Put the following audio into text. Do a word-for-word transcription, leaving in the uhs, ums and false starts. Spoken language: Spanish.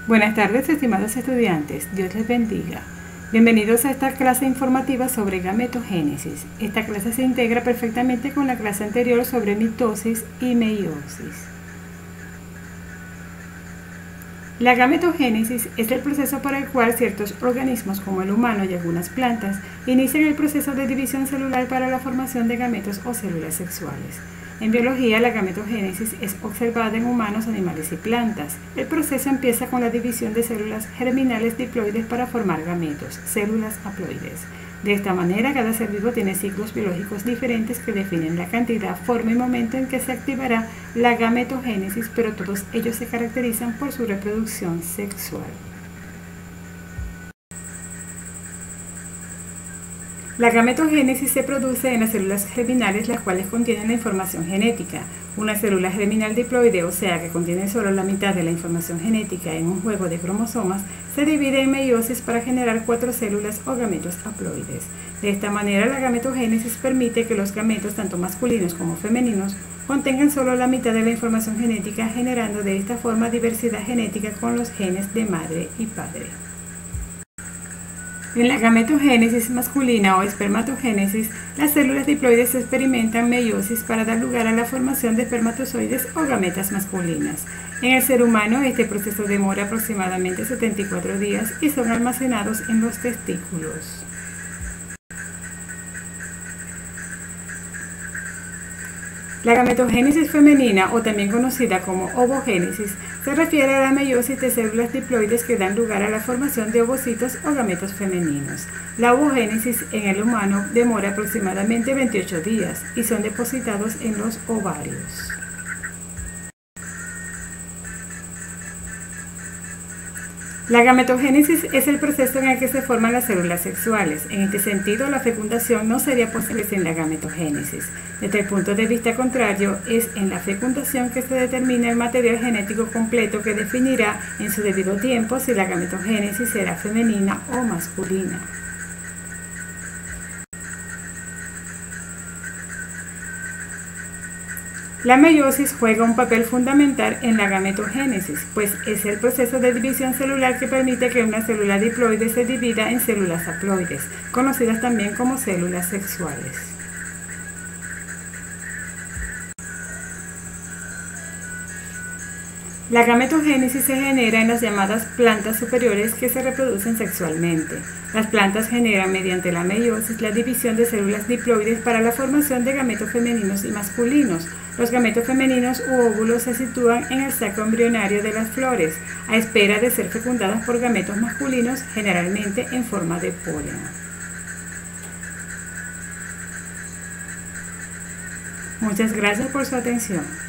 Buenas tardes, estimados estudiantes. Dios les bendiga. Bienvenidos a esta clase informativa sobre gametogénesis. Esta clase se integra perfectamente con la clase anterior sobre mitosis y meiosis. La gametogénesis es el proceso por el cual ciertos organismos como el humano y algunas plantas inician el proceso de división celular para la formación de gametos o células sexuales. En biología, la gametogénesis es observada en humanos, animales y plantas. El proceso empieza con la división de células germinales diploides para formar gametos, células haploides. De esta manera, cada ser vivo tiene ciclos biológicos diferentes que definen la cantidad, forma y momento en que se activará la gametogénesis, pero todos ellos se caracterizan por su reproducción sexual. La gametogénesis se produce en las células germinales, las cuales contienen la información genética. Una célula germinal diploide, o sea que contiene solo la mitad de la información genética en un juego de cromosomas, se divide en meiosis para generar cuatro células o gametos haploides. De esta manera, la gametogénesis permite que los gametos, tanto masculinos como femeninos, contengan solo la mitad de la información genética, generando de esta forma diversidad genética con los genes de madre y padre. En la gametogénesis masculina o espermatogénesis, las células diploides experimentan meiosis para dar lugar a la formación de espermatozoides o gametas masculinas. En el ser humano, este proceso demora aproximadamente setenta y cuatro días y son almacenados en los testículos. La gametogénesis femenina, o también conocida como ovogénesis, se refiere a la meiosis de células diploides que dan lugar a la formación de ovocitos o gametos femeninos. La ovogénesis en el humano demora aproximadamente veintiocho días y son depositados en los ovarios. La gametogénesis es el proceso en el que se forman las células sexuales. En este sentido, la fecundación no sería posible sin la gametogénesis. Desde el punto de vista contrario, es en la fecundación que se determina el material genético completo que definirá en su debido tiempo si la gametogénesis será femenina o masculina. La meiosis juega un papel fundamental en la gametogénesis, pues es el proceso de división celular que permite que una célula diploide se divida en células haploides, conocidas también como células sexuales. La gametogénesis se genera en las llamadas plantas superiores que se reproducen sexualmente. Las plantas generan mediante la meiosis la división de células diploides para la formación de gametos femeninos y masculinos. Los gametos femeninos u óvulos se sitúan en el saco embrionario de las flores, a espera de ser fecundadas por gametos masculinos, generalmente en forma de polen. Muchas gracias por su atención.